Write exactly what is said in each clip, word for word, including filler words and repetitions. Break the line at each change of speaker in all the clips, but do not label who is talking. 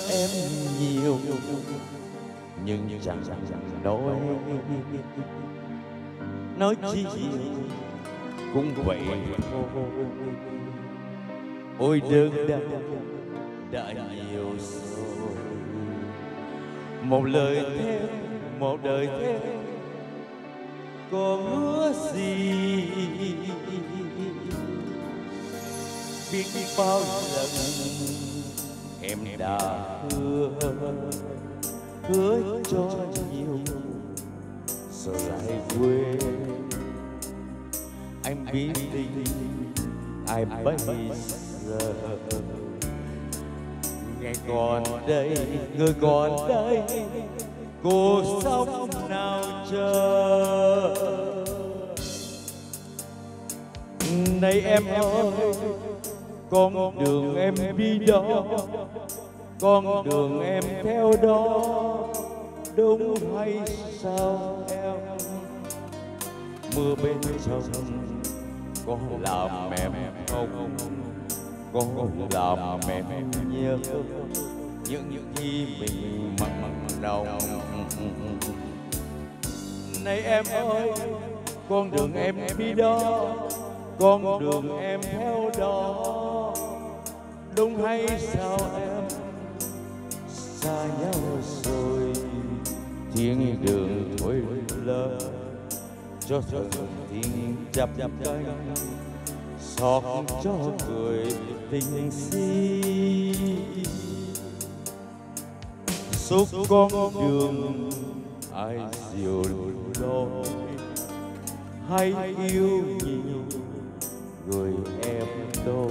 em nhiều nhưng chẳng nói nói chi cũng vậy thôi. Ôi đơn đau đã nhiều rồi, một lời theo một đời theo còn hứa gì. Biết bao lần em đã hứa hứa cho nhiều rồi lại quên. Anh biết tình ai bây giờ, ngày còn đây người còn đây, cuộc sống nào chờ. Này em ơi, con đường em đi đó, con đường em theo đó, đúng hay sao em? Mưa bên trong có làm em không, có làm em nhớ những khi mình mặn nồng. Này em ơi, con đường em đi đó, con đường em theo đó, đúng hay sao em? Xa nhau rồi thiên đường thôi lỡ, cho thần thiên chắp cánh xót cho người tình si. Suốt con đường ai dìu lối, hay yêu nhiều người em tôi.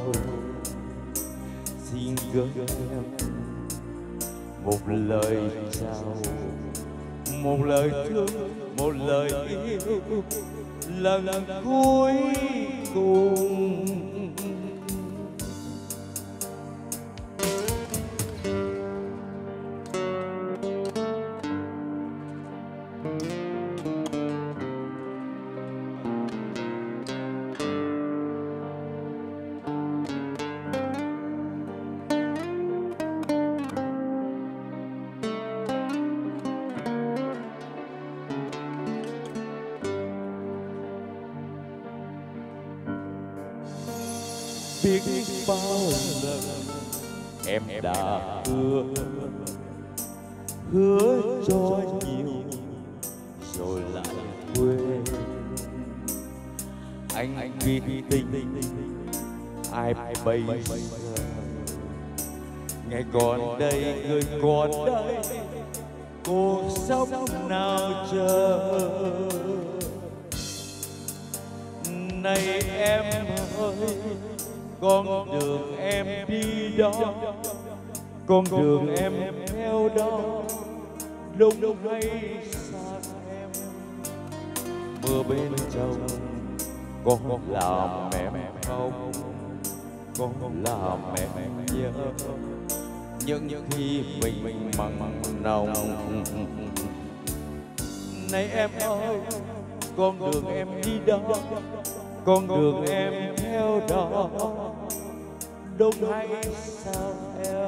Xin gửi em một lời chào, một lời thương, một lời yêu, lần cuối cùng. Biết bao lần em đã hứa hứa cho nhiều rồi lại quên. Anh anh biết tình ai bây giờ, ngày còn đây người còn đây, cuộc sống nào chờ. Này em ơi, con đường em đi đó, con đường em theo đó, đúng hay xa em? Mưa bên trong có làm em không, có làm em nhớ những những khi mình mình mặn nồng. Này em ơi, con đường em đi đó, con đường em theo đó, đúng hay sao em?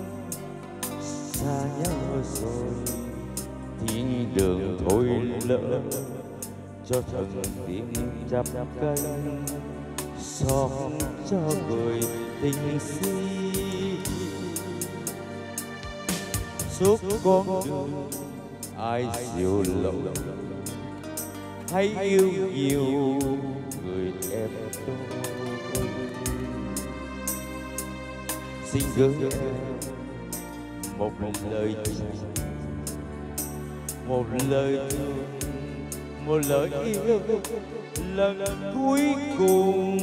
Xa nhau rồi thiên đường thôi lỡ, cho thần tiên chắp cánh xót cho người tình si. Suốt con đường ai dìu lối, hay yêu nhiều người em tôi. Xin gửi em một lời chào, một lời thương, một lời yêu, lần cuối cùng.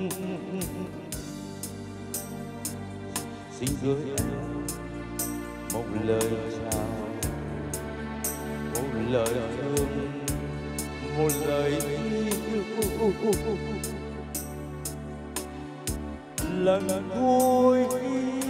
Xin gửi em một lời chào, một lời thương, một lời yêu, lần cuối